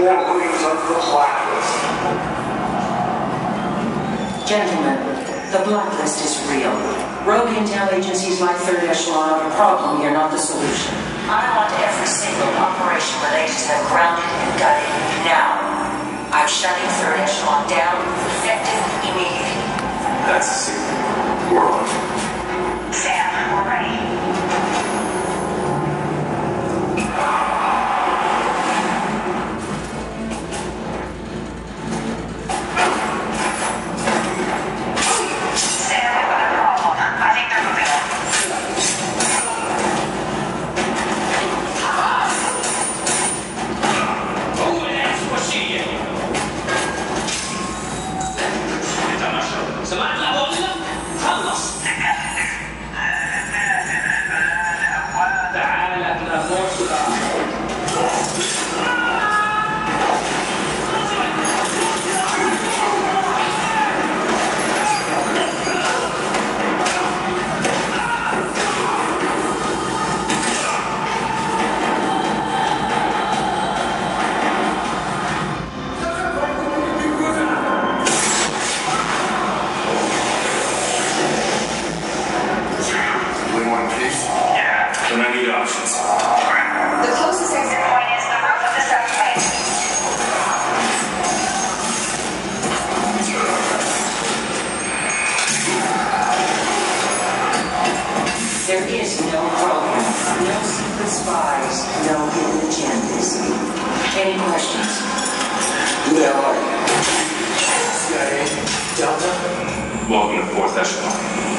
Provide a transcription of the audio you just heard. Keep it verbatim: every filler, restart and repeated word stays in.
warlings of the blacklist. Gentlemen, the blacklist is real. Rogue intel agencies like Third Echelon are the problem here, not the solution. I want every single operation related to them grounded and gutted now. I'm shutting Third Echelon down, effective immediately. That's a secret. We're on. Sam, we're ready. There is no program, no secret spies, no hidden agendas. Any questions? Who the hell are you? C I A? Delta? Welcome to Fourth Echelon.